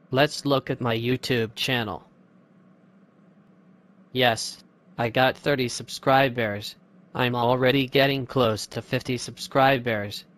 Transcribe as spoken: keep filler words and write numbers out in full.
Let's look at my YouTube channel. Yes, I got thirty subscribers. I'm already getting close to fifty subscribers.